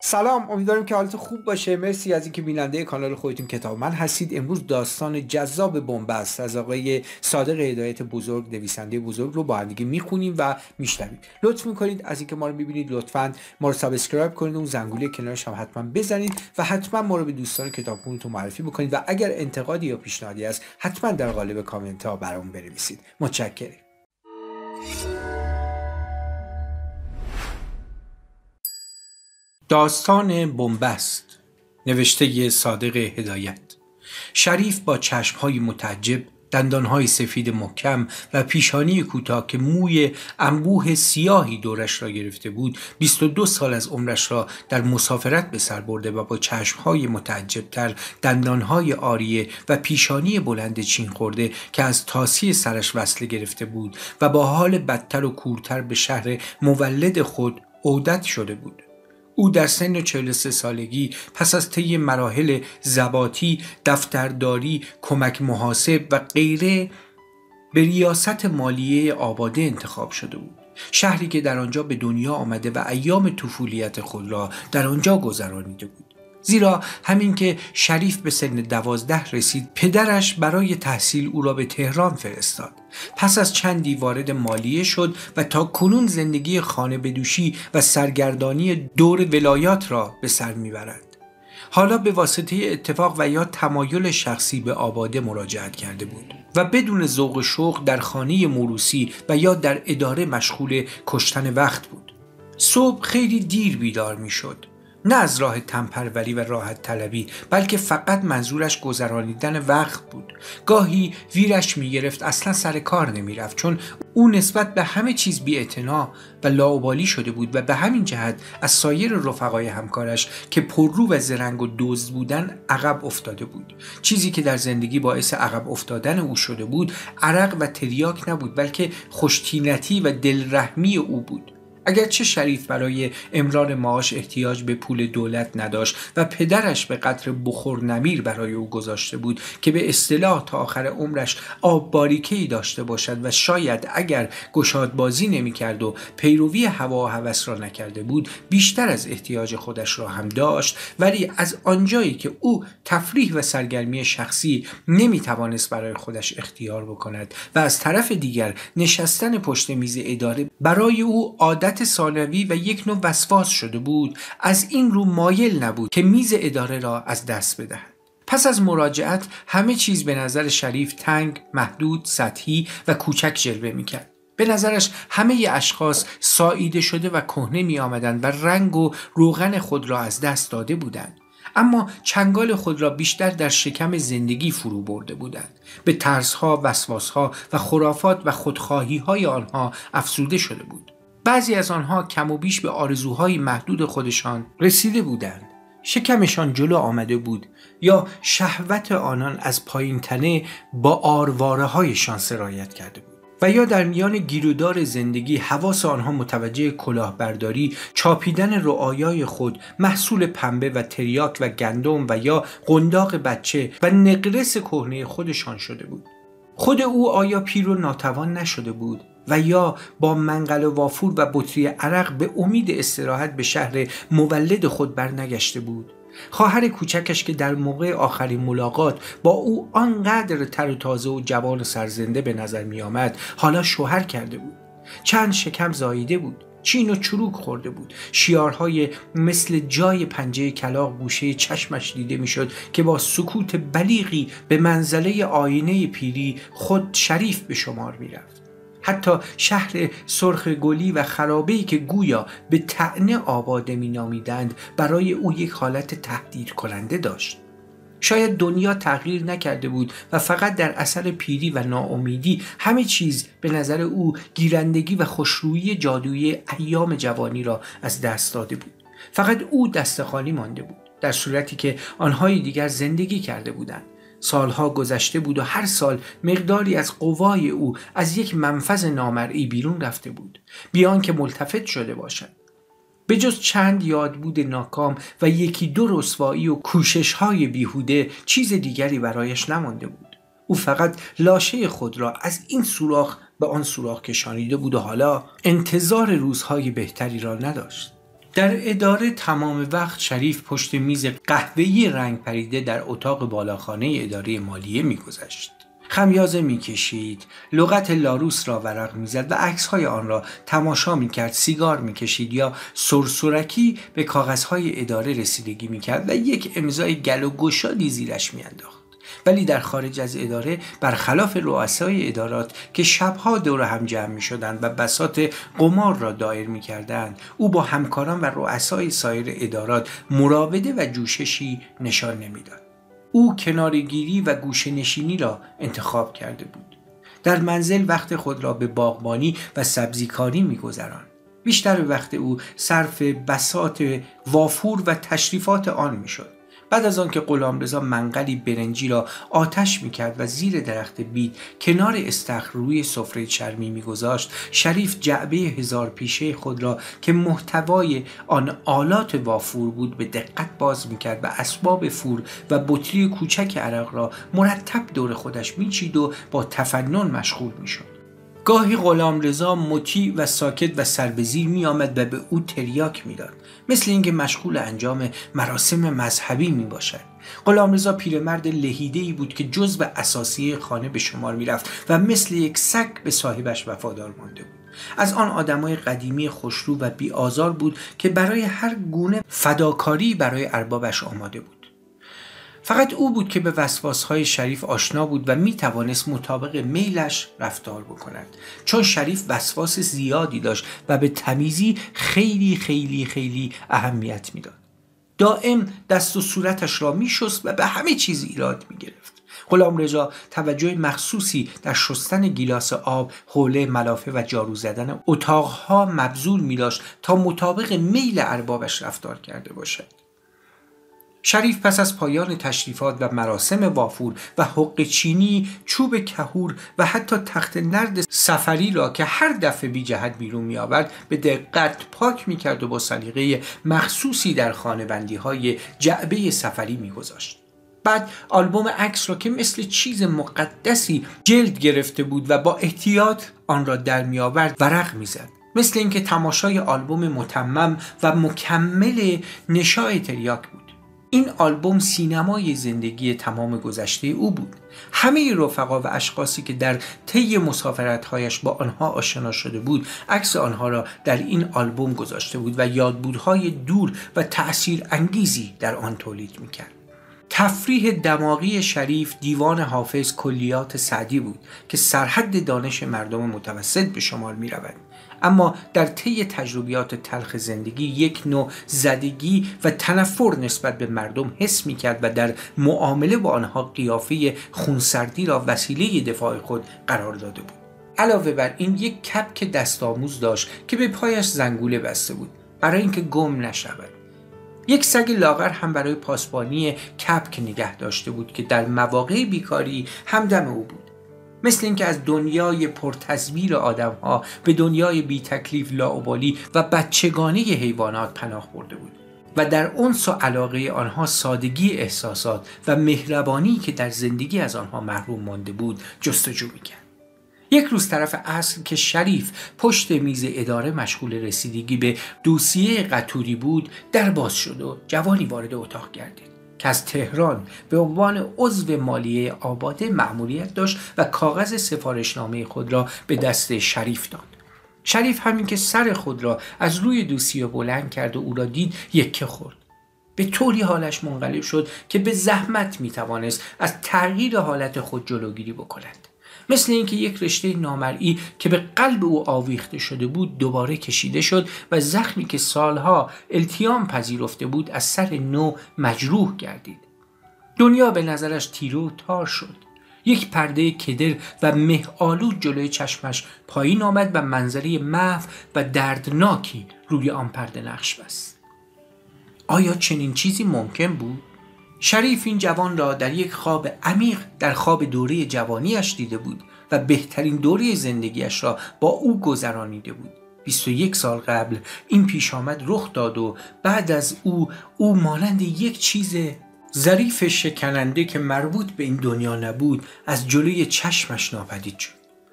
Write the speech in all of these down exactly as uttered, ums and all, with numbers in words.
سلام، امیدوارم که حالت خوب باشه. مرسی از اینکه بیننده کانال خودتون کتاب من هستید. امروز داستان جذاب بن‌بست از آقای صادق هدایت بزرگ، نویسنده بزرگ رو با هم دیگه میخونیم و میشنویم. لطف میکنید از اینکه ما رو میبینید لطفاً ما رو سابسکرایب کنید، اون زنگوله کنارش هم حتما بزنید و حتما ما رو به دوستان کتابخونه‌تون معرفی بکنید و اگر انتقادی یا پیشنهادی هست حتما در قالب کامنت ها برامون بنویسید. متشکرم. داستان بن‌بست، نوشته صادق هدایت. شریف با چشم‌های متعجب، دندان‌های سفید محکم و پیشانی کوتاه که موی انبوه سیاهی دورش را گرفته بود، بیست و دو سال از عمرش را در مسافرت به سر برده و با چشم‌های متعجب‌تر، دندان‌های عاریه و پیشانی بلند چین خورده که از طاسی سرش وصله گرفته بود و با حال بدتر و کورتر به شهر مولد خود عودت شده بود. او در سن چهل و سه سالگی پس از طی مراحل ضباطی، دفترداری، کمک محاسب و غیره به ریاست مالیه آباده انتخاب شده بود. شهری که در آنجا به دنیا آمده و ایام طفولیت خود را در آنجا گذرانیده بود. زیرا همین که شریف به سن دوازده رسید، پدرش برای تحصیل او را به تهران فرستاد. پس از چندی وارد مالیه شد و تا کنون زندگی خانه بدوشی و سرگردانی دور ولایات را به سر میبرد. حالا به واسطه اتفاق و یا تمایل شخصی به آباده مراجعت کرده بود و بدون ذوق و شوق در خانه موروثی و یا در اداره مشغول کشتن وقت بود. صبح خیلی دیر بیدار میشد. نه از راه تنپروری و راحت طلبی، بلکه فقط منظورش گذرانیدن وقت بود. گاهی ویرش می گرفت اصلا سر کار نمی رفت، چون او نسبت به همه چیز بی‌اعتنا و لاابالی شده بود و به همین جهت از سایر رفقای همکارش که پررو و زرنگ و دزد بودن عقب افتاده بود. چیزی که در زندگی باعث عقب افتادن او شده بود عرق و تریاک نبود، بلکه خوشتینتی و دلرحمی او بود. اگرچه شریف برای امرار معاش احتیاج به پول دولت نداشت و پدرش به قدر بخور نمیر برای او گذاشته بود که به اصطلاح تا آخر عمرش آب باریکه‌ای داشته باشد و شاید اگر گشاد بازی نمی کرد و پیروی هوا و هوس را نکرده بود بیشتر از احتیاج خودش را هم داشت، ولی از آنجایی که او تفریح و سرگرمی شخصی نمی توانست برای خودش اختیار بکند و از طرف دیگر نشستن پشت میز اداره برای او عادت ثانوی و یک نوع وسواس شده بود، از این رو مایل نبود که میز اداره را از دست بدهد. پس از مراجعت همه چیز به نظر شریف تنگ، محدود، سطحی و کوچک جلوه می‌کرد. به نظرش همه اشخاص ساییده شده و کهنه می آمدند و رنگ و روغن خود را از دست داده بودند. اما چنگال خود را بیشتر در شکم زندگی فرو برده بودند. به ترس‌ها، وسواس‌ها و خرافات و خودخواهی‌های آنها افزوده شده بود. بعضی از آنها کم و بیش به آرزوهای محدود خودشان رسیده بودند. شکمشان جلو آمده بود یا شهوت آنان از پایین تنه با آرواره هایشان سرایت کرده بود و یا در میان گیرودار زندگی حواس آنها متوجه کلاهبرداری، چاپیدن رعایای خود، محصول پنبه و تریاک و گندم و یا قنداق بچه و نقرس کهنه خودشان شده بود. خود او آیا پیر و ناتوان نشده بود و یا با منقل وافور و بطری عرق به امید استراحت به شهر مولد خود برنگشته بود؟ خواهر کوچکش که در موقع آخرین ملاقات با او آنقدر تر و تازه و جوان و سرزنده به نظر می آمد حالا شوهر کرده بود. چند شکم زاییده بود، چین و چروک خورده بود، شیارهای مثل جای پنجه کلاغ گوشه چشمش دیده میشد که با سکوت بلیغی به منزله آینه پیری خود شریف به شمار می رفت. حتی شهر سرخ گلی و خرابه‌ای که گویا به طعنه آباده می نامیدند برای او یک حالت تهدید کننده داشت. شاید دنیا تغییر نکرده بود و فقط در اثر پیری و ناامیدی همه چیز به نظر او گیرندگی و خوشرویی جادویی ایام جوانی را از دست داده بود. فقط او دست خالی مانده بود، در صورتی که آنهای دیگر زندگی کرده بودند. سالها گذشته بود و هر سال مقداری از قوای او از یک منفذ نامرئی بیرون رفته بود، بیان که ملتفت شده باشد. به جز چند یادبود ناکام و یکی دو رسوایی و کوشش‌های بیهوده چیز دیگری برایش نمانده بود. او فقط لاشه خود را از این سوراخ به آن سوراخ کشانیده بود و حالا انتظار روزهای بهتری را نداشت. در اداره تمام وقت شریف پشت میز قهوه‌ای رنگ پریده در اتاق بالاخانه اداره مالیه می‌گذشت. خمیازه می‌کشید، لغت لاروس را ورق می‌زد و عکس‌های آن را تماشا می‌کرد، سیگار می‌کشید یا سرسرکی به کاغذهای اداره رسیدگی می‌کرد و یک امضای گل و گشادی زیرش می‌انداخت. ولی در خارج از اداره، برخلاف رؤسای ادارات که شبها دور هم جمع می شدند و بساط قمار را دایر می کردند، او با همکاران و رؤسای سایر ادارات مراوده و جوششی نشان نمی داد. او کنارگیری و گوشه‌نشینی را انتخاب کرده بود. در منزل وقت خود را به باغبانی و سبزیکاری می گذراند. بیشتر وقت او صرف بساط وافور و تشریفات آن می شد. بعد از آن که غلامرضا منقلی برنجی را آتش میکرد و زیر درخت بید کنار استخر روی سفره چرمی میگذاشت، شریف جعبه هزار پیشه خود را که محتوای آن آلات وافور بود به دقت باز میکرد و اسباب فور و بطری کوچک عرق را مرتب دور خودش میچید و با تفنن مشغول میشد. گاهی غلامرضا مطیع و ساکت و سر به زیر می آمد و به او تریاک می داد، مثل اینکه مشغول انجام مراسم مذهبی می باشد. غلامرضا پیرمرد لهیده‌ای بود که جزو اساسی خانه به شمار می رفت و مثل یک سگ به صاحبش وفادار مانده بود. از آن آدمای قدیمی خوشرو و بی آزار بود که برای هر گونه فداکاری برای اربابش آماده بود. فقط او بود که به وسواس‌های شریف آشنا بود و می‌توانست مطابق میلش رفتار بکند، چون شریف وسواس زیادی داشت و به تمیزی خیلی خیلی خیلی اهمیت میداد. دائم دست و صورتش را می‌شست و به همه چیز ایراد می‌گرفت. غلامرضا توجه مخصوصی در شستن گیلاس آب، حوله ملافه و جارو زدن اتاق‌ها مبذول می‌داشت تا مطابق میل اربابش رفتار کرده باشد. شریف پس از پایان تشریفات و مراسم وافور و حق چینی، چوب کهور و حتی تخت نرد سفری را که هر دفعه بی جهت بیرون می آورد به دقت پاک می کرد و با سلیقه مخصوصی در خانه بندی های جعبه سفری می گذاشت. بعد آلبوم عکس را که مثل چیز مقدسی جلد گرفته بود و با احتیاط آن را در می آورد ورق می زد، مثل اینکه تماشای آلبوم متمم و مکمل نشای تریاک بود. این آلبوم سینمای زندگی تمام گذشته او بود. همه رفقا و اشخاصی که در طی مسافرت‌هایش با آنها آشنا شده بود، عکس آنها را در این آلبوم گذاشته بود و یادبودهای دور و تأثیر انگیزی در آن تولید می‌کرد. تفریح دماغی شریف دیوان حافظ کلیات سعدی بود که سرحد دانش مردم متوسط به شمار می‌رود. اما در طی تجربیات تلخ زندگی یک نوع زدگی و تنفر نسبت به مردم حس می‌کرد و در معامله با آنها قیافه خونسردی را وسیله دفاع خود قرار داده بود. علاوه بر این یک کپک دستآموز داشت که به پایش زنگوله بسته بود برای اینکه گم نشود. یک سگ لاغر هم برای پاسبانی کپک نگه داشته بود که در مواقع بیکاری همدم او بود. مثل اینکه از دنیای پرتصویر آدم‌ها به دنیای بی تکلیف لاابالی و بچگانه حیوانات پناه برده بود و در انس و علاقه آنها سادگی احساسات و مهربانی که در زندگی از آنها محروم مانده بود جستجو می‌کرد. یک روز طرف عصر که شریف پشت میز اداره مشغول رسیدگی به دوسیه قطوری بود، در باز شد و جوانی وارد اتاق گردید که از تهران به عنوان عضو مالیه آباده مأموریت داشت و کاغذ سفارشنامه خود را به دست شریف داد. شریف همین که سر خود را از روی دوسیه بلند کرد و او را دید یکه خورد. به طوری حالش منقلب شد که به زحمت میتوانست از تغییر حالت خود جلوگیری بکند. مثل اینکه یک رشته نامرئی که به قلب او آویخته شده بود دوباره کشیده شد و زخمی که سالها التیام پذیرفته بود از سر نو مجروح گردید. دنیا به نظرش تیره و تار شد. یک پرده کدر و مه آلود جلوی چشمش پایین آمد و منظره محو و دردناکی روی آن پرده نقش بست. آیا چنین چیزی ممکن بود؟ شریف این جوان را در یک خواب عمیق در خواب دوره جوانیش دیده بود و بهترین دوره زندگیش را با او گذرانیده بود. بیست و یک سال قبل این پیش آمد رخ داد و بعد از او او مانند یک چیز ظریف شکننده که مربوط به این دنیا نبود از جلوی چشمش ناپدید شد.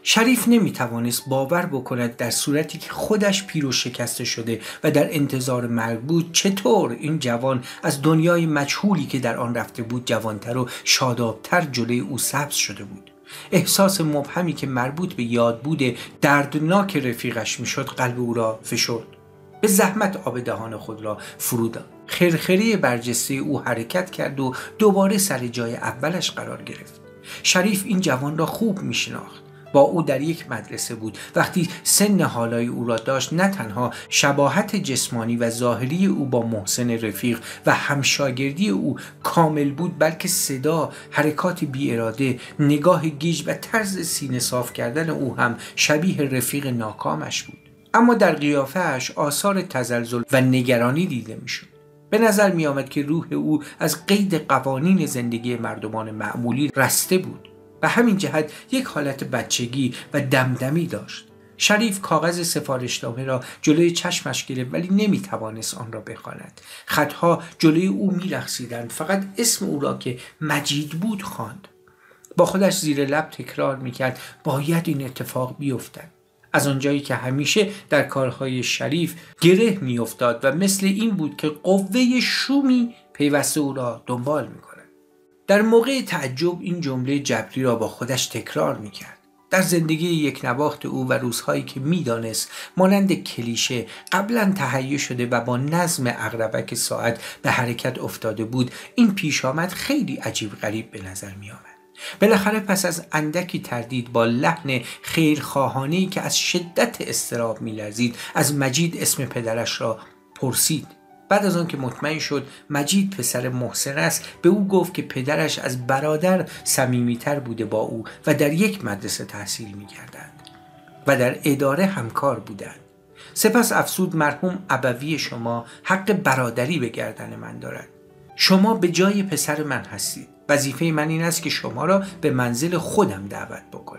شریف نمیتوانست باور بکند در صورتی که خودش پیر و شکسته شده و در انتظار مرگ بود چطور این جوان از دنیای مجهولی که در آن رفته بود جوانتر و شادابتر جلوی او سبز شده بود. احساس مبهمی که مربوط به یاد بوده دردناک رفیقش میشد قلب او را فشرد. به زحمت آب دهان خود را فرو داد. خرخره برجسته او حرکت کرد و دوباره سر جای اولش قرار گرفت. شریف این جوان را خوب میشناخت. با او در یک مدرسه بود. وقتی سن حالای او را داشت نه تنها شباهت جسمانی و ظاهری او با محسن رفیق و همشاگردی او کامل بود، بلکه صدا، حرکات بی اراده، نگاه گیج و طرز سینه صاف کردن او هم شبیه رفیق ناکامش بود. اما در قیافه‌اش آثار تزلزل و نگرانی دیده میشد. به نظر می آمد که روح او از قید قوانین زندگی مردمان معمولی رسته بود. به همین جهت یک حالت بچگی و دمدمی داشت. شریف کاغذ سفارشنامه را جلوی چشمش گرفت ولی نمی توانست آن را بخواند. خطها جلوی او می رقصیدند. فقط اسم او را که مجید بود خواند. با خودش زیر لب تکرار می کرد باید این اتفاق بیفتد. از آنجایی که همیشه در کارهای شریف گره می افتاد و مثل این بود که قوه شومی پیوسته او را دنبال می کند. در موقع تعجب این جمله جبری را با خودش تکرار می کرد. در زندگی یک نواخت او و روزهایی که می دانست مانند کلیشه قبلا تهیه شده و با نظم عقربک ساعت به حرکت افتاده بود، این پیش آمد خیلی عجیب غریب به نظر می آمد. بالاخره پس از اندکی تردید با لحن خیرخواهانه‌ای که از شدت اضطراب می‌لرزید از مجید اسم پدرش را پرسید. بعد از آن که مطمئن شد مجید پسر محسن است به او گفت که پدرش از برادر صمیمیتر بوده با او و در یک مدرسه تحصیل می‌کردند و در اداره همکار بودند. سپس افسود مرحوم ابوی شما حق برادری به گردن من دارد. شما به جای پسر من هستید. وظیفه من این است که شما را به منزل خودم دعوت بکنم.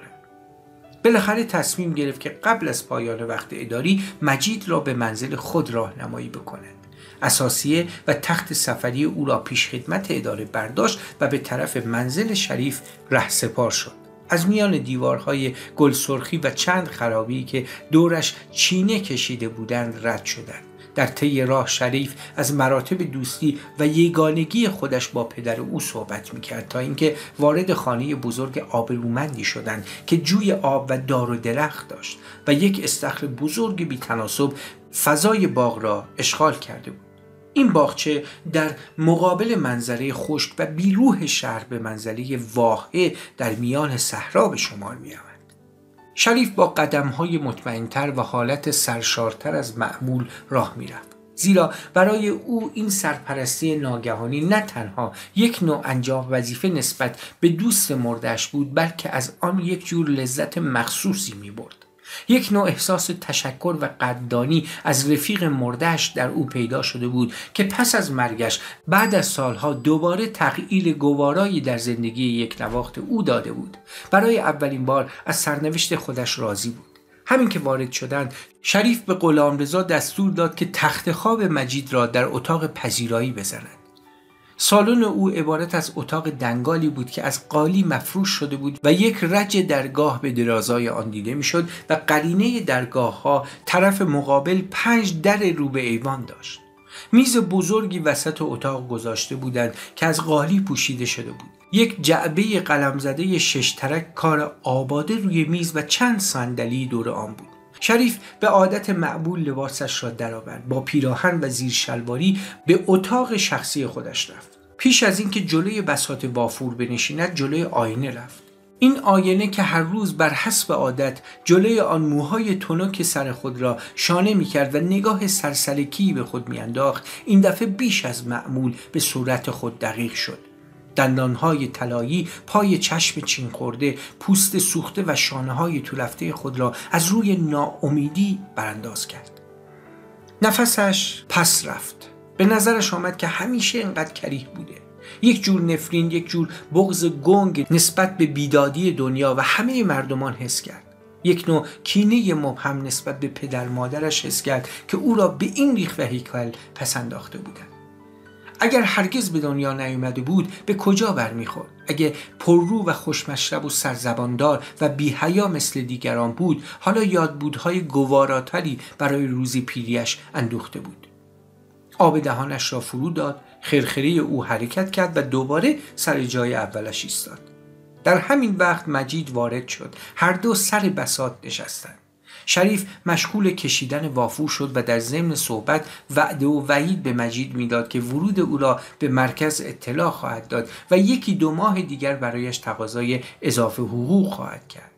بالاخره تصمیم گرفت که قبل از پایان وقت اداری مجید را به منزل خود راهنمایی بکند. اساسیه و تخت سفری او را پیش خدمت اداره برداشت و به طرف منزل شریف رهسپار شد. از میان دیوارهای گل سرخی و چند خرابی که دورش چینه کشیده بودند رد شدند. در طی راه شریف از مراتب دوستی و یگانگی خودش با پدر او صحبت میکرد تا اینکه وارد خانه بزرگ آبرومندی شدند که جوی آب و دار و درخت داشت و یک استخر بزرگ بی‌تناسب فضای باغ را اشغال کرده بود. این باغچه در مقابل منظره خشک و بیروح شهر به منزله واهه در میان صحرا به شمار می‌آمد. شریف با قدم‌های مطمئن‌تر و حالت سرشارتر از معمول راه می‌رفت. زیرا برای او این سرپرستی ناگهانی نه تنها یک نوع انجام وظیفه نسبت به دوست مرده‌اش بود، بلکه از آن یک جور لذت مخصوصی می‌برد. یک نوع احساس تشکر و قدردانی از رفیق مرده‌اش در او پیدا شده بود که پس از مرگش بعد از سالها دوباره تغییر گوارایی در زندگی یک نواخت او داده بود. برای اولین بار از سرنوشت خودش راضی بود. همین که وارد شدند شریف به غلامرضا دستور داد که تخت خواب مجید را در اتاق پذیرایی بزند. سالن او عبارت از اتاق دنگالی بود که از قالی مفروش شده بود و یک رج درگاه به درازای آن دیده میشد و قرینه درگاه ها طرف مقابل پنج در رو به ایوان داشت. میز بزرگی وسط اتاق گذاشته بودند که از قالی پوشیده شده بود. یک جعبه قلمزده شش ترک کار آباده روی میز و چند صندلی دور آن بود. شریف به عادت معمول لباسش را درآورد. با پیراهن و زیر شلواری به اتاق شخصی خودش رفت. پیش از اینکه جلوی بساط وافور بنشیند جلوی آینه رفت. این آینه که هر روز بر حسب عادت جلوی آن موهای تنک سر خود را شانه می‌کرد و نگاه سرسلکی به خود می‌انداخت، این دفعه بیش از معمول به صورت خود دقیق شد. دندانهای طلایی پای چشم چین خورده، پوست سوخته و شانه‌های تولفته خود را از روی ناامیدی برانداز کرد. نفسش پس رفت. به نظرش آمد که همیشه اینقدر کریه بوده. یک جور نفرین، یک جور بغض گنگ نسبت به بیدادی دنیا و همه مردمان حس کرد. یک نوع کینه مبهم نسبت به پدر مادرش حس کرد که او را به این ریخ و هیکل پس انداخته بودند. اگر هرگز به دنیا نیامده بود به کجا برمیخورد؟ اگه پررو و خوشمشرب و سرزباندار و بی‌حیا مثل دیگران بود، حالا یادبودهای گواراتری برای روزی پیریش اندوخته بود. آب دهانش را فرو داد، خرخره او حرکت کرد و دوباره سر جای اولش ایستاد. در همین وقت مجید وارد شد. هر دو سر بساط نشستند. شریف مشغول کشیدن وافور شد و در ضمن صحبت وعده و وعید به مجید میداد که ورود او را به مرکز اطلاع خواهد داد و یکی دو ماه دیگر برایش تقاضای اضافه حقوق خواهد کرد.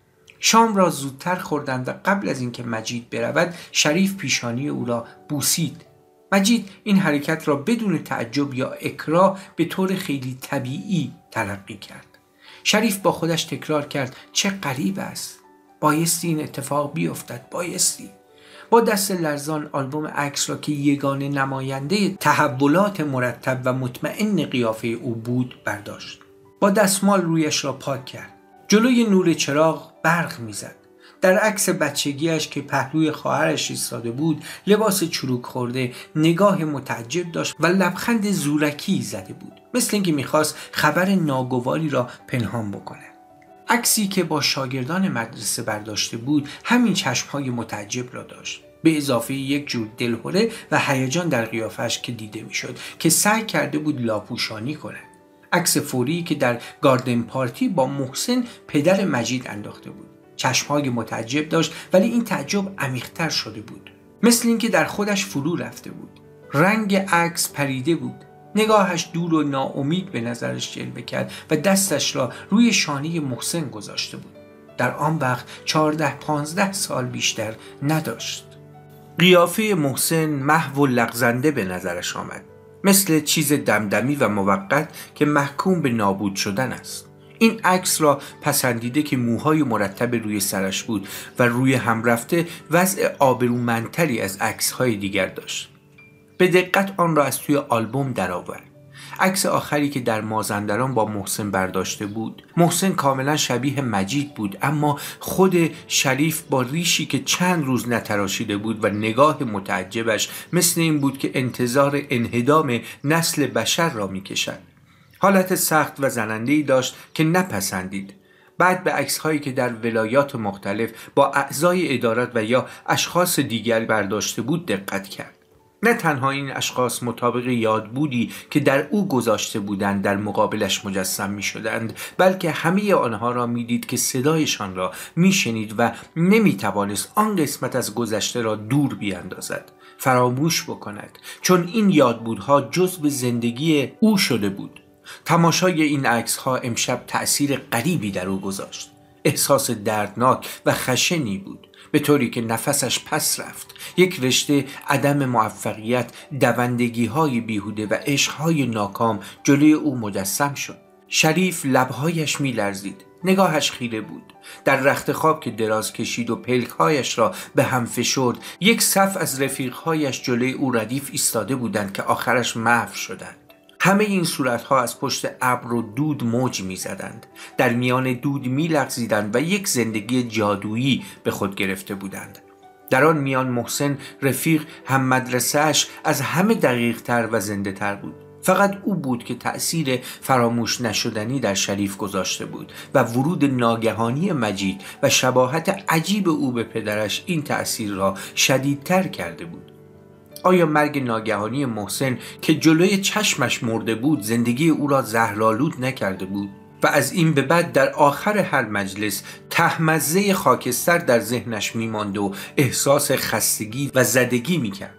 شام را زودتر خوردند و قبل از اینکه مجید برود شریف پیشانی او را بوسید. مجید این حرکت را بدون تعجب یا اکراه به طور خیلی طبیعی تلقی کرد. شریف با خودش تکرار کرد چه غریب است. بایستی این اتفاق بیفتد، بایستی. با دست لرزان آلبوم عکس را که یگانه نماینده تحولات مرتب و مطمئن قیافه او بود برداشت. با دستمال رویش را پاک کرد. جلوی نور چراغ برق میزد. در عکس بچگیش که پهلوی خواهرش ایستاده بود، لباس چروک خورده، نگاه متعجب داشت و لبخند زورکی زده بود، مثل اینکه میخواست خبر ناگواری را پنهان بکنه. عکسی که با شاگردان مدرسه برداشته بود همین چشمهای متعجب را داشت، به اضافه یک جور دلهره و هیجان در قیافش که دیده میشد که سعی کرده بود لاپوشانی کند. عکس فوری که در گاردن پارتی با محسن پدر مجید انداخته بود. چشمهای متعجب داشت ولی این تعجب عمیق‌تر شده بود، مثل اینکه در خودش فرو رفته بود. رنگ عکس پریده بود. نگاهش دور و ناامید به نظرش جلوه کرد و دستش را روی شانه محسن گذاشته بود. در آن وقت چهارده پانزده سال بیشتر نداشت. قیافه محسن محو و لغزنده به نظرش آمد، مثل چیز دمدمی و موقت که محکوم به نابود شدن است. این عکس را پسندیده که موهای مرتب روی سرش بود و روی هم رفته وضع آبرومندتری از عکس‌های دیگر داشت. به دقت آن را از توی آلبوم درآورد. عکس آخری که در مازندران با محسن برداشته بود. محسن کاملا شبیه مجید بود، اما خود شریف با ریشی که چند روز نتراشیده بود و نگاه متعجبش مثل این بود که انتظار انهدام نسل بشر را می‌کشد. حالت سخت و زننده‌ای داشت که نپسندید. بعد به عکس‌هایی که در ولایات مختلف با اعضای ادارات و یا اشخاص دیگر برداشته بود دقت کرد. نه تنها این اشخاص مطابق یادبودی که در او گذاشته بودند در مقابلش مجسم می شدند، بلکه همه آنها را می دید که صدایشان را می شنید و نمی توانست آن قسمت از گذشته را دور بیاندازد، فراموش بکند، چون این یادبودها جزء زندگی او شده بود. تماشای این عکس‌ها امشب تأثیر غریبی در او گذاشت. احساس دردناک و خشنی بود، به طوری که نفسش پس رفت. یک رشته عدم موفقیت، دوندگی‌های بیهوده و عشق‌های ناکام جلوی او مجسم شد. شریف لب‌هایش می‌لرزید، نگاهش خیره بود. در رخت خواب که دراز کشید و پلک‌هایش را به هم فشرد، یک صف از رفیق‌هایش جلوی او ردیف ایستاده بودند که آخرش محو شدند. همه این صورتها از پشت ابر و دود موج می زدند. در میان دود می لغزیدند و یک زندگی جادویی به خود گرفته بودند. در آن میان محسن رفیق هم مدرسه‌اش از همه دقیق تر و زنده تر بود. فقط او بود که تأثیر فراموش نشدنی در شریف گذاشته بود و ورود ناگهانی مجید و شباهت عجیب او به پدرش این تأثیر را شدیدتر کرده بود. آیا مرگ ناگهانی محسن که جلوی چشمش مرده بود زندگی او را زهرآلود نکرده بود و از این به بعد در آخر هر مجلس تهمزه خاکستر در ذهنش میماند و احساس خستگی و زدگی میکرد؟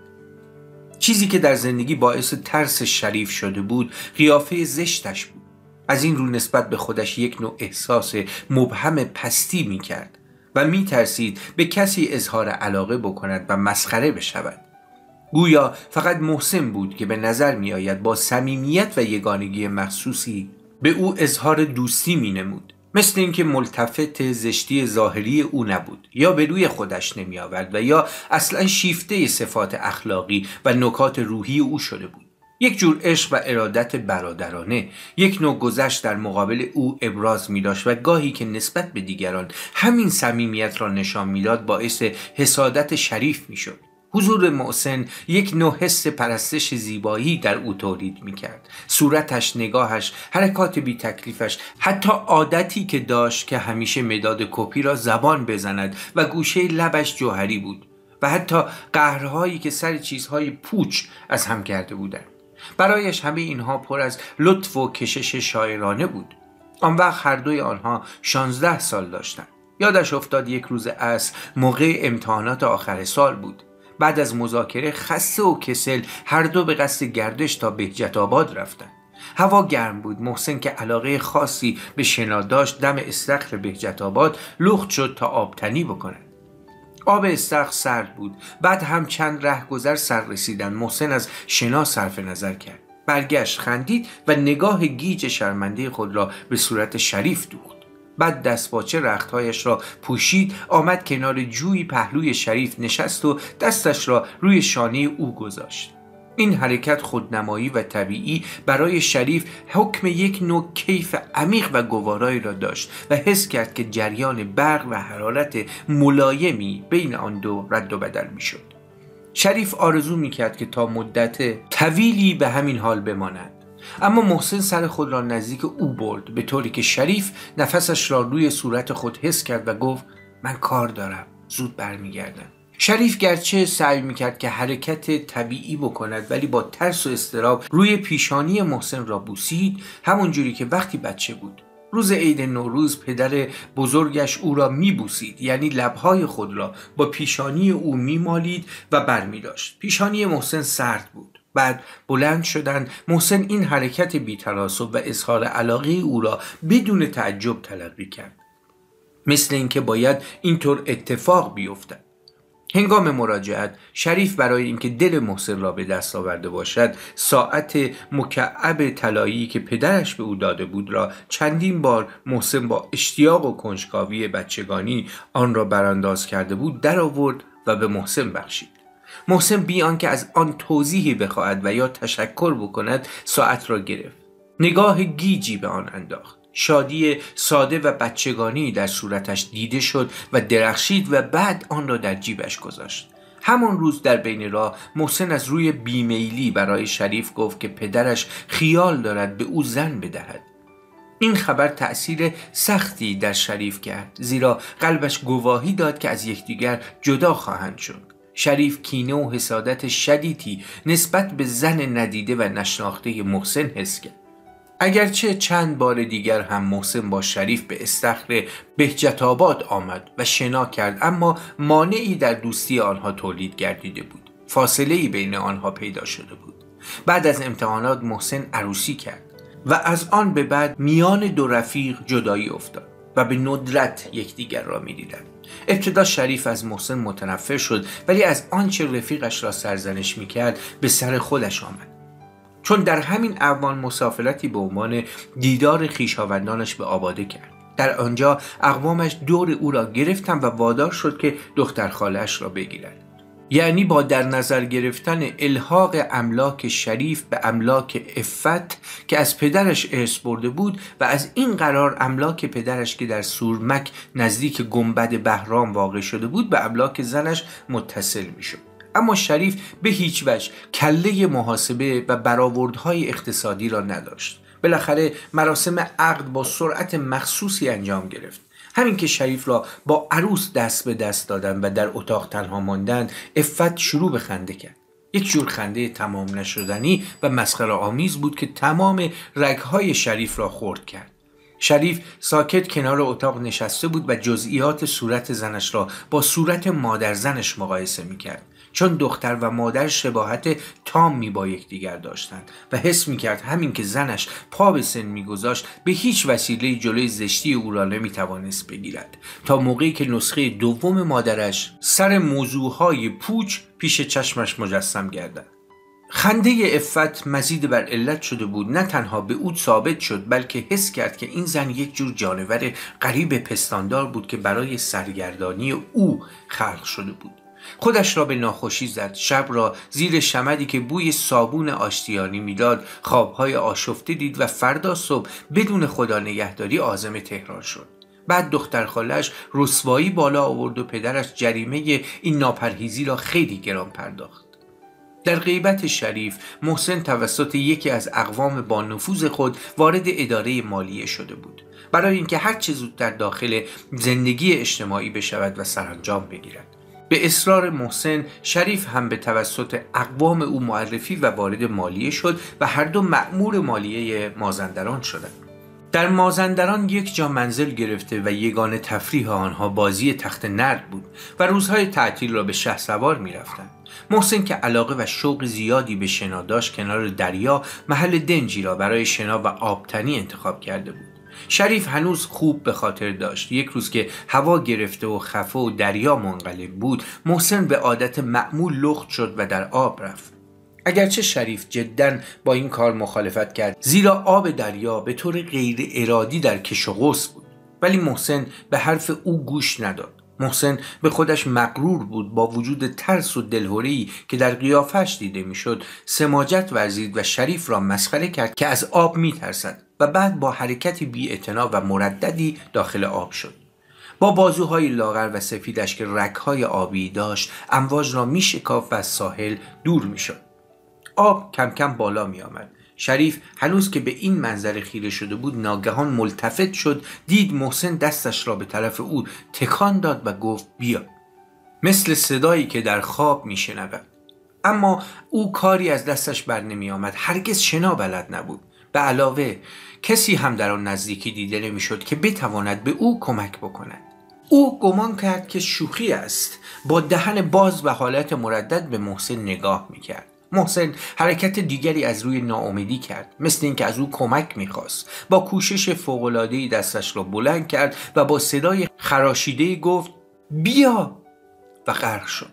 چیزی که در زندگی باعث ترس شریف شده بود قیافه زشتش بود. از این رو نسبت به خودش یک نوع احساس مبهم پستی میکرد و میترسید به کسی اظهار علاقه بکند و مسخره بشود. گویا فقط محسن بود که به نظر می آید با صمیمیت و یگانگی مخصوصی به او اظهار دوستی می نمود، مثل اینکه ملتفت زشتی ظاهری او نبود، یا به روی خودش نمی آورد و یا اصلا شیفته صفات اخلاقی و نکات روحی او شده بود. یک جور عشق و ارادت برادرانه، یک نوع گذشت در مقابل او ابراز می داشت و گاهی که نسبت به دیگران همین صمیمیت را نشان می داد باعث حسادت شریف می شد. حضور محسن یک نوع حس پرستش زیبایی در او تولید میکرد. صورتش، نگاهش، حرکات بی تکلیفش، حتی عادتی که داشت که همیشه مداد کپی را زبان بزند و گوشه لبش جوهری بود و حتی قهرهایی که سر چیزهای پوچ از هم کرده بودند. برایش همه اینها پر از لطف و کشش شاعرانه بود. آن وقت هر دوی آنها شانزده سال داشتند. یادش افتاد یک روز عصر موقع امتحانات آخر سال بود. بعد از مذاکره خسته و کسل هر دو به قصد گردش تا بهجت آباد رفتند. هوا گرم بود. محسن که علاقه خاصی به شنا داشت دم استخر بهجت آباد لخت شد تا آبتنی بکند. آب استخر سرد بود. بعد هم چند رهگذر سر رسیدن. محسن از شنا صرف نظر کرد. برگشت، خندید و نگاه گیج شرمنده خود را به صورت شریف دوخت. بعد دستپاچه رختهایش را پوشید، آمد کنار جوی پهلوی شریف نشست و دستش را روی شانه او گذاشت. این حرکت خودنمایی و طبیعی برای شریف حکم یک نوع کیف عمیق و گوارایی را داشت و حس کرد که جریان برق و حرارت ملایمی بین آن دو رد و بدل می شد. شریف آرزو می کرد که تا مدت طویلی به همین حال بماند. اما محسن سر خود را نزدیک او برد، به طوری که شریف نفسش را روی صورت خود حس کرد و گفت من کار دارم، زود برمیگردم. شریف گرچه سعی میکرد که حرکت طبیعی بکند ولی با ترس و اضطراب روی پیشانی محسن را بوسید، همون جوری که وقتی بچه بود. روز عید نوروز پدر بزرگش او را میبوسید، یعنی لبهای خود را با پیشانی او میمالید و برمیداشت. پیشانی محسن سرد بود. بعد بلند شدند. محسن این حرکت بی‌تناسب و اظهار علاقه او را بدون تعجب تلقی کرد، مثل اینکه باید اینطور اتفاق بیفتد. هنگام مراجعت شریف برای اینکه دل محسن را به دست آورده باشد ساعت مکعب طلایی که پدرش به او داده بود را چندین بار محسن با اشتیاق و کنجکاوی بچگانی آن را برانداز کرده بود در آورد و به محسن بخشید. محسن بی آنکه از آن توضیحی بخواهد و یا تشکر بکند ساعت را گرفت. نگاه گیجی به آن انداخت. شادی ساده و بچگانی در صورتش دیده شد و درخشید و بعد آن را در جیبش گذاشت. همان روز در بین راه محسن از روی بیمیلی برای شریف گفت که پدرش خیال دارد به او زن بدهد. این خبر تأثیر سختی در شریف کرد، زیرا قلبش گواهی داد که از یکدیگر جدا خواهند شد. شریف کینه و حسادت شدیدی نسبت به زن ندیده و نشناخته محسن حس کرد. اگرچه چند بار دیگر هم محسن با شریف به استخر بهجت آباد آمد و شنا کرد، اما مانعی در دوستی آنها تولید گردیده بود. فاصله‌ای بین آنها پیدا شده بود. بعد از امتحانات محسن عروسی کرد و از آن به بعد میان دو رفیق جدایی افتاد و به ندرت یکدیگر را می‌دیدند. ابتدا شریف از محسن متنفر شد، ولی از آنچه رفیقش را سرزنش می‌کرد به سر خودش آمد، چون در همین اعوام مسافرتی به عنوان دیدار خویشاوندانش به آباده کرد. در آنجا اقوامش دور او را گرفتند و وادار شد که دختر خاله‌اش را بگیرد. یعنی با در نظر گرفتن الحاق املاک شریف به املاک عفت که از پدرش ارث برده بود و از این قرار املاک پدرش که در سورمک نزدیک گنبد بهرام واقع شده بود به املاک زنش متصل می‌شد. اما شریف به هیچ وجه کله محاسبه و برآوردهای اقتصادی را نداشت. بالاخره مراسم عقد با سرعت مخصوصی انجام گرفت. همین که شریف را با عروس دست به دست دادن و در اتاق تنها ماندن، عفت شروع به خنده کرد. یک جور خنده تمام نشدنی و مسخره آمیز بود که تمام رگهای شریف را خرد کرد. شریف ساکت کنار اتاق نشسته بود و جزئیات صورت زنش را با صورت مادر زنش مقایسه می‌کرد، چون دختر و مادر شباهت تامی با یکدیگر داشتند و حس می‌کرد همین که زنش پا به سن می‌گذاشت به هیچ وسیله جلوی زشتی او را نمی‌توانست بگیرد، تا موقعی که نسخه دوم مادرش سر موضوعهای پوچ پیش چشمش مجسم گردد. خنده عفت مزید بر علت شده بود. نه تنها به او ثابت شد، بلکه حس کرد که این زن یک جور جانور غریب پستاندار بود که برای سرگردانی او خلق شده بود. خودش را به ناخوشی زد. شب را زیر شمدی که بوی صابون آشتیانی میداد خوابهای آشفته دید و فردا صبح بدون خدا نگهداری عازم تهران شد. بعد دختر خالش رسوایی بالا آورد و پدرش جریمه این ناپرهیزی را خیلی گران پرداخت. در غیبت شریف، محسن توسط یکی از اقوام با نفوذ خود وارد اداره مالیه شده بود، برای اینکه هر چه زودتر داخل زندگی اجتماعی بشود و سرانجام بگیرد. به اصرار محسن، شریف هم به توسط اقوام او معرفی و وارد مالیه شد و هر دو مأمور مالیه مازندران شدند. در مازندران یک جا منزل گرفته و یگانه تفریح آنها بازی تخت نرد بود و روزهای تعطیل را به شهسوار می رفتند. محسن که علاقه و شوق زیادی به شنا داشت، کنار دریا محل دنجی را برای شنا و آبتنی انتخاب کرده بود. شریف هنوز خوب به خاطر داشت یک روز که هوا گرفته و خفه و دریا منقلب بود، محسن به عادت معمول لخت شد و در آب رفت. اگرچه شریف جداً با این کار مخالفت کرد، زیرا آب دریا به طور غیر ارادی در کش و قوس بود، ولی محسن به حرف او گوش نداد. محسن به خودش مغرور بود، با وجود ترس و دلهوری که در قیافش دیده میشد، سماجت ورزید و شریف را مسخره کرد که از آب میترسد و بعد با حرکتی بی‌اعتنا و مرددی داخل آب شد. با بازوهای لاغر و سفیدش که رگ‌های آبی داشت، امواج را میشکافت و از ساحل دور میشد. آب کم کم بالا می آمد. شریف هنوز که به این منظره خیره شده بود، ناگهان ملتفت شد، دید محسن دستش را به طرف او تکان داد و گفت بیا، مثل صدایی که در خواب می شنود. اما او کاری از دستش بر نمی آمد، هرگز شنا بلد نبود. به علاوه کسی هم در آن نزدیکی دیده نمی شد که بتواند به او کمک بکند. او گمان کرد که شوخی است، با دهن باز و حالت مردد به محسن نگاه می کرد. محسن حرکت دیگری از روی ناامیدی کرد، مثل اینکه از او کمک میخواست. با کوشش فوق‌العاده‌ای دستش را بلند کرد و با صدای خراشیده‌ای گفت بیا و غرق شد.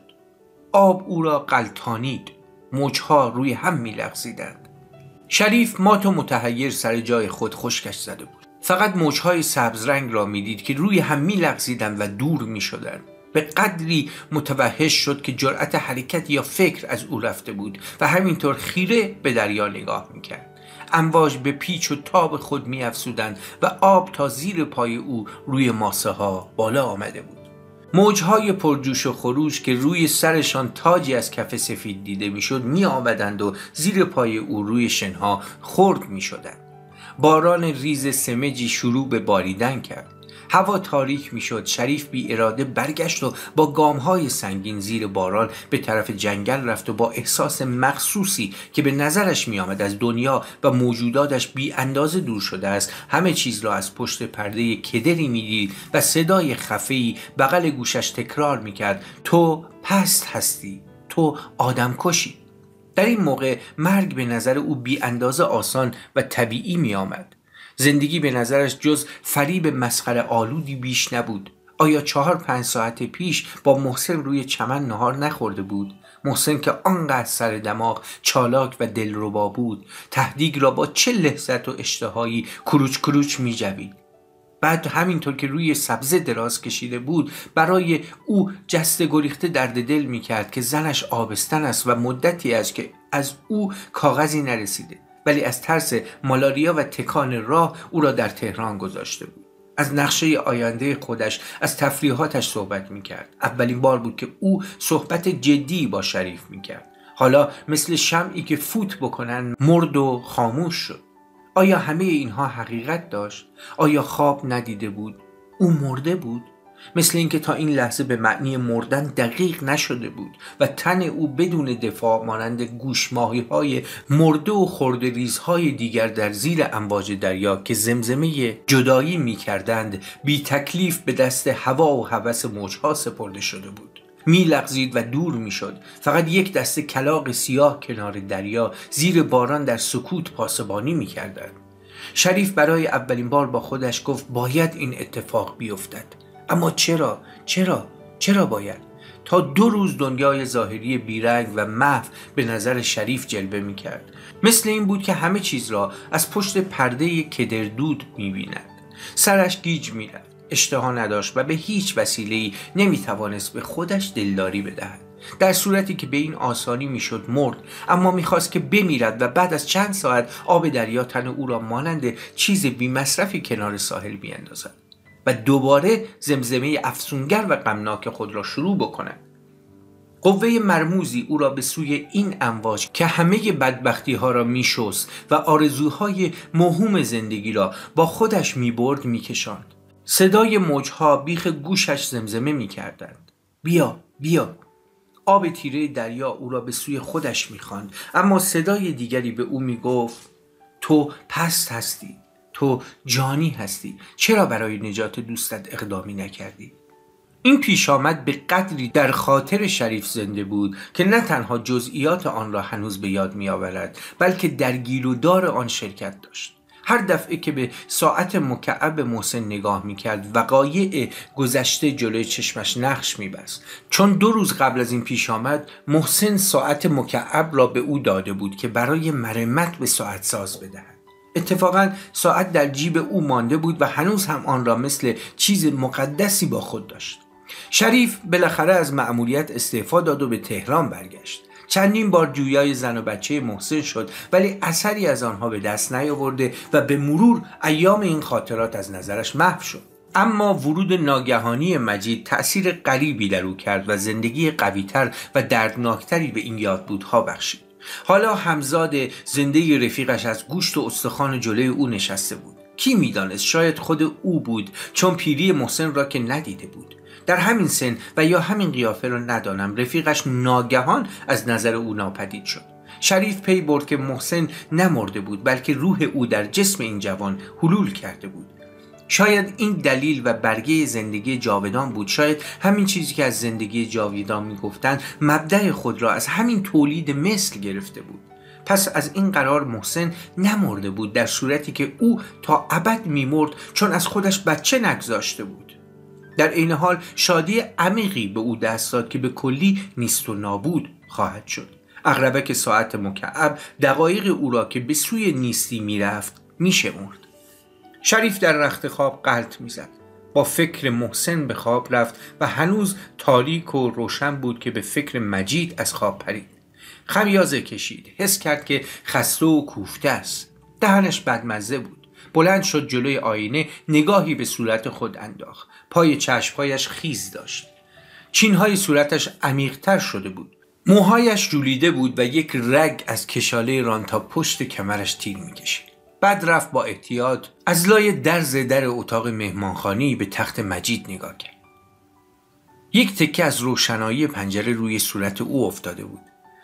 آب او را غلتانید، موجها روی هم میلغزیدند. شریف مات و متحیر سر جای خود خشکش زده بود. فقط موجهای سبز رنگ را میدید که روی هم میلغزیدند و دور میشدند. به قدری متوحش شد که جرأت حرکت یا فکر از او رفته بود و همینطور خیره به دریا نگاه میکرد. امواج به پیچ و تاب خود میافزودند و آب تا زیر پای او روی ماسه ها بالا آمده بود. موجهای پرجوش و خروش که روی سرشان تاجی از کف سفید دیده میشد می آمدند و زیر پای او روی شنها خرد می شدند. باران ریز سمجی شروع به باریدن کرد. هوا تاریک می شد. شریف بی اراده برگشت و با گامهای سنگین زیر باران به طرف جنگل رفت و با احساس مخصوصی که به نظرش می آمد از دنیا و موجوداتش بی اندازه دور شده است، همه چیز را از پشت پرده کدری می دید و صدای خفه‌ای بغل گوشش تکرار می کرد تو پست هستی، تو آدم کشی. در این موقع مرگ به نظر او بی اندازه آسان و طبیعی می آمد. زندگی به نظرش جز فریب مسخره آلودی بیش نبود. آیا چهار پنج ساعت پیش با محسن روی چمن نهار نخورده بود؟ محسن که آنقدر سر دماغ، چالاک و دلربا بود، تهدیگ را با چه لذت و اشتهایی کروچ کروچ می جوید. بعد همینطور که روی سبزه دراز کشیده بود، برای او جسته گریخته درد دل می کرد که زنش آبستن است و مدتی است که از او کاغذی نرسیده، ولی از ترس مالاریا و تکان راه او را در تهران گذاشته بود. از نقشه آینده خودش، از تفریحاتش صحبت می کرد. اولین بار بود که او صحبت جدی با شریف می کرد. حالا مثل شمعی که فوت بکنن مرد و خاموش شد. آیا همه اینها حقیقت داشت؟ آیا خواب ندیده بود؟ او مرده بود؟ مثل اینکه تا این لحظه به معنی مردن دقیق نشده بود و تن او بدون دفاع مانند گوشماهی‌های مرده و خردریزهای دیگر در زیر امواج دریا که زمزمه جدایی می‌کردند، بی تکلیف به دست هوا و هوس موجها سپرده شده بود. می لغزید و دور می شد. فقط یک دسته کلاغ سیاه کنار دریا زیر باران در سکوت پاسبانی می کردند. شریف برای اولین بار با خودش گفت باید این اتفاق بیفتد. اما چرا؟ چرا؟ چرا باید؟ تا دو روز دنیای ظاهری بیرنگ و محو به نظر شریف جلوه می کرد. مثل این بود که همه چیز را از پشت پرده کدردود می بیند. سرش گیج می رفت. اشتها نداشت و به هیچ وسیله‌ای نمیتوانست به خودش دلداری بدهد. در صورتی که به این آسانی میشد مرد، اما میخواست که بمیرد و بعد از چند ساعت آب دریا تن او را مانند چیز بی مصرفی کنار ساحل بیاندازد. و دوباره زمزمه افسونگر و غمناک خود را شروع بکند. قوه مرموزی او را به سوی این امواج که همه بدبختی ها را می شست و آرزوهای موهوم زندگی را با خودش می برد می کشاند. صدای موجها بیخ گوشش زمزمه می کردند. بیا بیا. آب تیره دریا او را به سوی خودش می خواند، اما صدای دیگری به او می گفت تو پست هستی، تو جانی هستی، چرا برای نجات دوستت اقدامی نکردی؟ این پیش آمد به قدری در خاطر شریف زنده بود که نه تنها جزئیات آن را هنوز به یاد می آورد، بلکه در گیر و دار آن شرکت داشت. هر دفعه که به ساعت مکعب محسن نگاه می کرد وقایع گذشته جلوی چشمش نقش می بست. چون دو روز قبل از این پیش آمد محسن ساعت مکعب را به او داده بود که برای مرمت به ساعت ساز بدهد. اتفاقا ساعت در جیب او مانده بود و هنوز هم آن را مثل چیز مقدسی با خود داشت. شریف بالاخره از مأموریت استعفا داد و به تهران برگشت. چندین بار جویای زن و بچه محسن شد ولی اثری از آنها به دست نیاورده و به مرور ایام این خاطرات از نظرش محو شد. اما ورود ناگهانی مجید تأثیر غریبی در او کرد و زندگی قوی‌تر و دردناکتری به این یادبودها بخشید. حالا همزاد زنده رفیقش از گوشت و استخوان جلوی او نشسته بود. کی میدانست شاید خود او بود، چون پیری محسن را که ندیده بود. در همین سن و یا همین قیافه را ندانم رفیقش ناگهان از نظر او ناپدید شد. شریف پی برد که محسن نمرده بود بلکه روح او در جسم این جوان حلول کرده بود. شاید این دلیل و برگه زندگی جاودان بود. شاید همین چیزی که از زندگی جاودان میگفتند مبدأ خود را از همین تولید مثل گرفته بود. پس از این قرار محسن نمرده بود، در صورتی که او تا ابد میمرد چون از خودش بچه نگذاشته بود. در این حال شادی عمیقی به او دست داد که به کلی نیست و نابود خواهد شد. عقربک ساعت مکعب دقایق او را که به سوی نیستی میرفت میشمرد. شریف در رخت خواب غلط میزد. با فکر محسن به خواب رفت و هنوز تاریک و روشن بود که به فکر مجید از خواب پرید. خمیازه کشید. حس کرد که خسته و کوفته است. دهنش بدمزه بود. بلند شد، جلوی آینه نگاهی به صورت خود انداخت. پای چشمهایش خیز داشت. چینهای صورتش عمیق‌تر شده بود. موهایش جولیده بود و یک رگ از کشاله ران تا پشت کمرش تیر می‌کشید. بعد رفت با احتیاط از لای درز در اتاق مهمانخانه‌ای به تخت مجید نگاه کرد. یک تکه از روشنایی پنجره روی صورت او افتاده بود.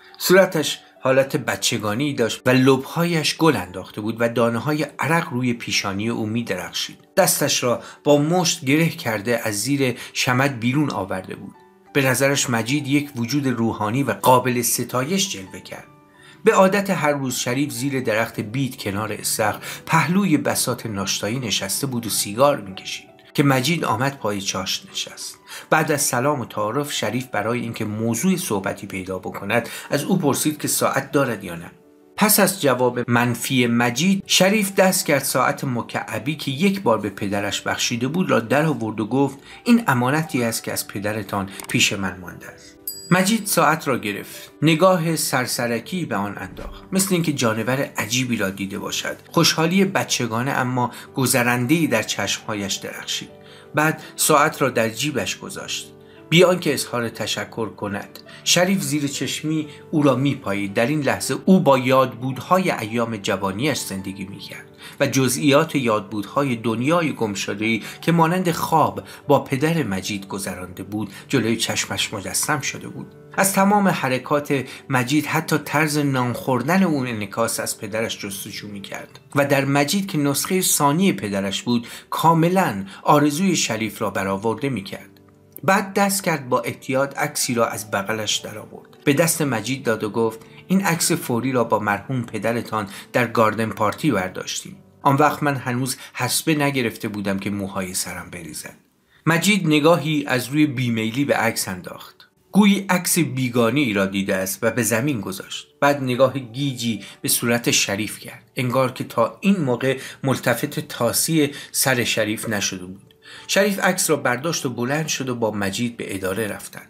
صورتش حالت بچگانی داشت و لب‌هایش گل انداخته بود و دانه‌های عرق روی پیشانی او می‌درخشید. دستش را با مشت گره کرده از زیر شمد بیرون آورده بود. به نظرش مجید یک وجود روحانی و قابل ستایش جلوه کرد. به عادت هر روز شریف زیر درخت بید کنار استخر پهلوی بساط ناشتایی نشسته بود و سیگار می‌کشید که مجید آمد پای چاشت نشست. بعد از سلام و تعارف شریف برای اینکه موضوع صحبتی پیدا بکند از او پرسید که ساعت دارد یا نه. پس از جواب منفی مجید شریف دست کرد ساعت مکعبی که یک بار به پدرش بخشیده بود را در آورد و گفت این امانتی است که از پدرتان پیش من مانده است. مجید ساعت را گرفت. نگاه سرسرکی به آن انداخت، مثل اینکه جانور عجیبی را دیده باشد. خوشحالی بچگانه اما گذرنده‌ای در چشمهایش درخشید. بعد ساعت را در جیبش گذاشت. بی آنکه اظهار تشکر کند شریف زیر چشمی او را میپایید. در این لحظه او با یادبودهای ایام جوانیش زندگی میکرد و جزئیات یادبودهای دنیای گمشده‌ای که مانند خواب با پدر مجید گذرانده بود جلوی چشمش مجسم شده بود. از تمام حرکات مجید حتی طرز نان خوردن اون انعکاس از پدرش جستجو میکرد و در مجید که نسخه ثانی پدرش بود کاملا آرزوی شریف را برآورده میکرد. بعد دست کرد با احتیاط عکسی را از بغلش درآورد. به دست مجید داد و گفت این عکس فوری را با مرحوم پدرتان در گاردن پارتی برداشتیم. آن وقت من هنوز حسبه نگرفته بودم که موهای سرم بریزد. مجید نگاهی از روی بیمیلی به عکس انداخت. گویی عکس بیگانه‌ای را دیده است و به زمین گذاشت. بعد نگاه گیجی به صورت شریف کرد، انگار که تا این موقع ملتفت تاسی سر شریف نشده بود. شریف عکس را برداشت و بلند شد و با مجید به اداره رفتند.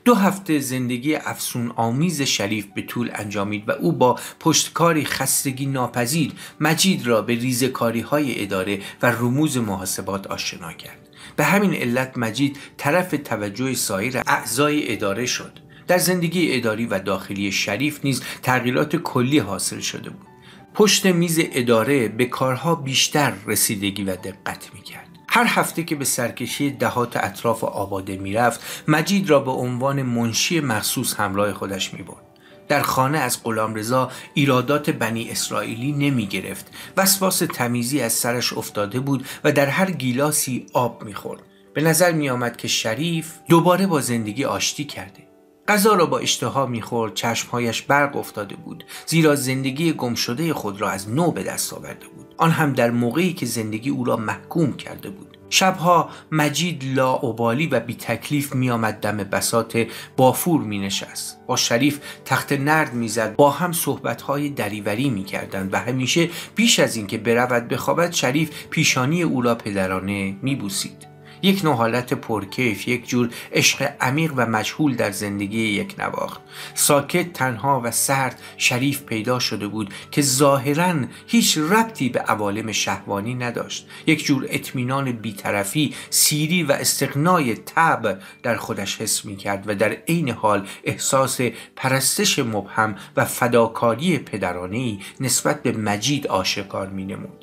دو هفته زندگی افسون آمیز شریف به طول انجامید و او با پشتکاری خستگی ناپذیر مجید را به ریزه‌کاری های اداره و رموز محاسبات آشنا کرد. به همین علت مجید طرف توجه سایر اعضای اداره شد. در زندگی اداری و داخلی شریف نیز تغییرات کلی حاصل شده بود. پشت میز اداره به کارها بیشتر رسیدگی و دقت می‌کرد. هر هفته که به سرکشی دهات اطراف آباده می‌رفت، مجید را به عنوان منشی مخصوص همراه خودش می‌برد. در خانه از غلامرضا ایرادات بنی اسرائیلی نمی گرفت. وسواس تمیزی از سرش افتاده بود و در هر گیلاسی آب می خورد. به نظر می آمد که شریف دوباره با زندگی آشتی کرده. غذا را با اشتها می خورد، چشمهایش برق افتاده بود، زیرا زندگی گمشده خود را از نو به دست آورده بود. آن هم در موقعی که زندگی او را محکوم کرده بود. شبها مجید لاابالی و بی تکلیف می آمد دم بساط بافور می نشست. با شریف تخت نرد می زد. با هم صحبتهای دریوری می کردند و همیشه بیش از این که برود بخوابد شریف پیشانی او را پدرانه می بوسید. یک نوع حالت پرکیف، یک جور عشق عمیق و مجهول در زندگی یک نواخت. ساکت، تنها و سرد شریف پیدا شده بود که ظاهراً هیچ ربطی به عوالم شهوانی نداشت. یک جور اطمینان بی‌طرفی، سیری و استغنای طبع در خودش حس می‌کرد و در عین حال احساس پرستش مبهم و فداکاری پدرانه‌ای نسبت به مجید آشکار می‌نمود.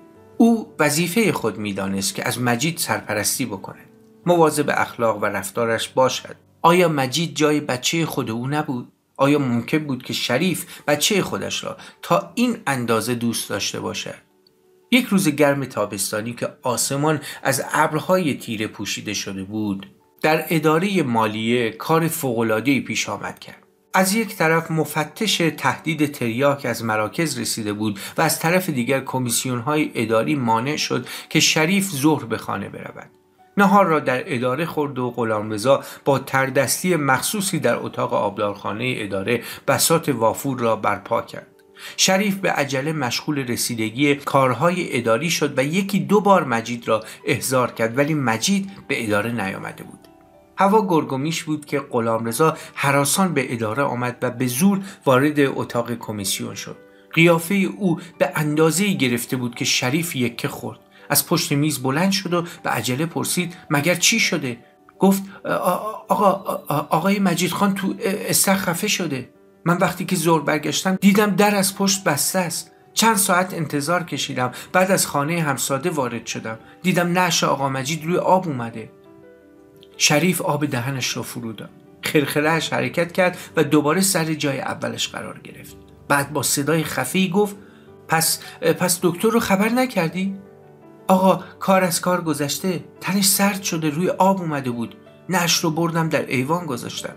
او وظیفه خود می‌دانست که از مجید سرپرستی بکند، مواظب اخلاق و رفتارش باشد. آیا مجید جای بچه خود او نبود؟ آیا ممکن بود که شریف بچه خودش را تا این اندازه دوست داشته باشد؟ یک روز گرم تابستانی که آسمان از ابرهای تیره پوشیده شده بود، در اداره مالیه کار فوق‌العاده‌ای پیش آمد کرد. از یک طرف مفتش تهدید تریاک از مراکز رسیده بود و از طرف دیگر کمیسیون‌های اداری مانع شد که شریف ظهر به خانه برود. نهار را در اداره خورد و غلامرضا با تردستی مخصوصی در اتاق آبدارخانه اداره بساط وافور را برپا کرد. شریف به عجله مشغول رسیدگی کارهای اداری شد و یکی دو بار مجید را احضار کرد، ولی مجید به اداره نیامده بود. هوا گرگومیش بود که غلامرضا هراسان به اداره آمد و به زور وارد اتاق کمیسیون شد. قیافه او به اندازه‌ای گرفته بود که شریف یکه خورد. از پشت میز بلند شد و به عجله پرسید مگر چی شده؟ گفت آقا آقای مجید خان تو استخر خفه شده. من وقتی که ظهر برگشتم دیدم در از پشت بسته است. چند ساعت انتظار کشیدم. بعد از خانه همساده وارد شدم. دیدم نعش آقا مجید روی آب اومده. شریف آب دهنش را فرو داد. خرخره‌اش حرکت کرد و دوباره سر جای اولش قرار گرفت. بعد با صدای خفیفی گفت پس پس دکتر رو خبر نکردی؟ آقا کار از کار گذشته. تنش سرد شده، روی آب اومده بود. نعش رو بردم در ایوان گذاشتم.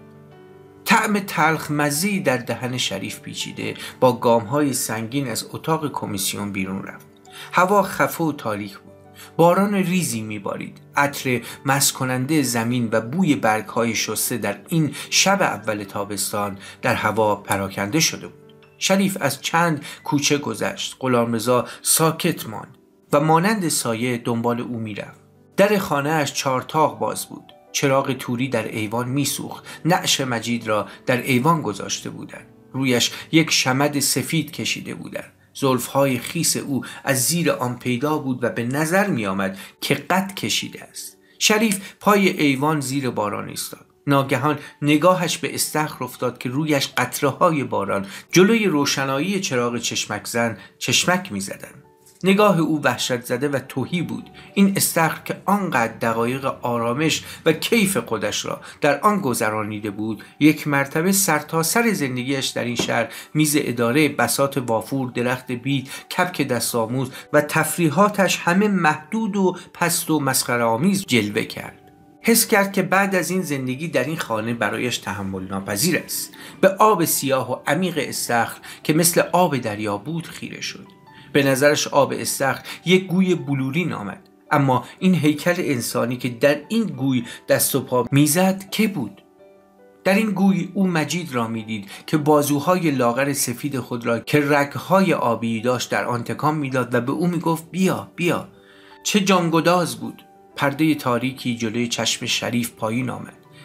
طعم تلخ مزه‌ای در دهن شریف پیچیده با گام‌های سنگین از اتاق کمیسیون بیرون رفت. هوا خفه و تاریک بود. باران ریزی میبارید. عطر مست کننده زمین و بوی برگ‌های شسته در این شب اول تابستان در هوا پراکنده شده بود. شریف از چند کوچه گذشت. غلامرضا ساکت ماند و مانند سایه دنبال او میرفت. در خانه‌اش چارتاق باز بود. چراغ توری در ایوان میسوخت. نعش مجید را در ایوان گذاشته بودند. رویش یک شمد سفید کشیده بودند. زلفهای خیس او از زیر آن پیدا بود و به نظر می آمد که قد کشیده است. شریف پای ایوان زیر باران ایستاد. ناگهان نگاهش به استخر افتاد که رویش قطره‌های باران جلوی روشنایی چراغ چشمک زن چشمک می زدن. نگاه او وحشت زده و تهی بود. این استخر که آنقدر دقایق آرامش و کیف خودش را در آن گذرانیده بود، یک مرتبه سرتاسر سر زندگیش در این شهر، میز اداره، بساط وافور، درخت بید، کپک دستآموز و تفریحاتش همه محدود و پست و مسخره‌آمیز جلوه کرد. حس کرد که بعد از این زندگی در این خانه برایش تحمل ناپذیر است. به آب سیاه و عمیق استخر که مثل آب دریا بود خیره شد. به نظرش آب استخر یک گوی بلورین آمد. اما این هیکل انسانی که در این گوی دست و پا میزد که بود؟ در این گوی او مجید را میدید که بازوهای لاغر سفید خود را که رگهای آبی داشت در آن تکان میداد و به او میگفت بیا بیا. چه جانگداز بود. پرده تاریکی جلوی چشم شریف پایین آمد.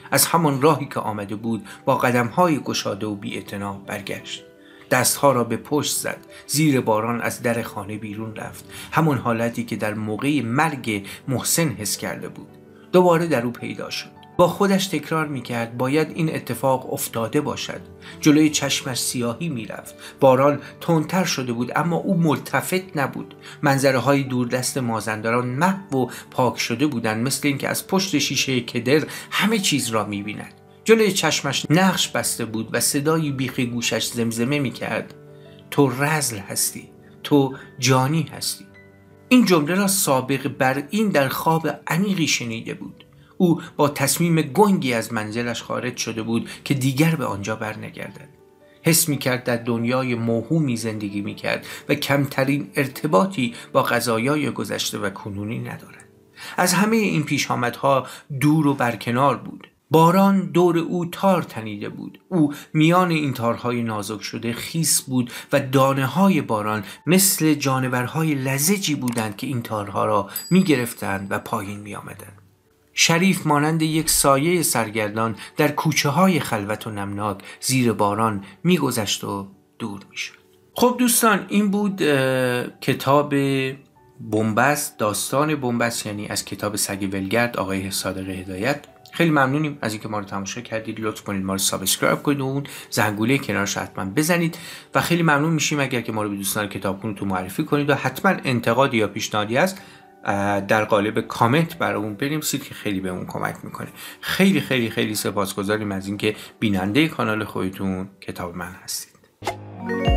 از همان راهی که آمده بود با قدم‌های گشاده و بی‌اعتنا برگشت. دستها را به پشت زد، زیر باران از در خانه بیرون رفت، همان حالتی که در موقع مرگ محسن حس کرده بود دوباره در او پیدا شد. با خودش تکرار میکرد باید این اتفاق افتاده باشد. جلوی چشمش سیاهی میرفت. باران تندتر شده بود اما او ملتفت نبود. منظره های دوردست مازندران محو و پاک شده بودند، مثل اینکه از پشت شیشه کدر همه چیز را میبیند. جلوی چشمش نقش بسته بود و صدای بیخ گوشش زمزمه میکرد تو رذل هستی، تو جانی هستی. این جمله را سابق بر این در خواب عمیقی شنیده بود. او با تصمیم گنگی از منزلش خارج شده بود که دیگر به آنجا برنگردد. حس می‌کرد در دنیای موهومی زندگی می‌کرد و کمترین ارتباطی با قضایای گذشته و کنونی ندارد. از همه این پیشامدها دور و برکنار بود. باران دور او تار تنیده بود. او میان این تارهای نازک شده خیس بود و دانه‌های باران مثل جانورهای لزجی بودند که این تارها را می‌گرفتند و پایین می‌آمدند. شریف مانند یک سایه سرگردان در کوچه های خلوت و نمناک زیر باران میگذشت و دور میشد. خب دوستان، این بود کتاب بنبست، داستان بنبست، یعنی از کتاب سگ ولگرد آقای صادق هدایت. خیلی ممنونیم از اینکه ما رو تماشا کردید. لطف کنید ما رو سابسکرایب کنید و اون زنگوله کنارش حتما بزنید و خیلی ممنون میشیم اگر که ما رو به دوستان کتابخونه‌تون معرفی کنید و حتما انتقادی یا پیشنهادی هست در قالب کامنت برامون بنویسید که خیلی بهمون کمک میکنه. خیلی خیلی خیلی سپاسگزاریم از اینکه بیننده کانال خودتون کتاب من هستید.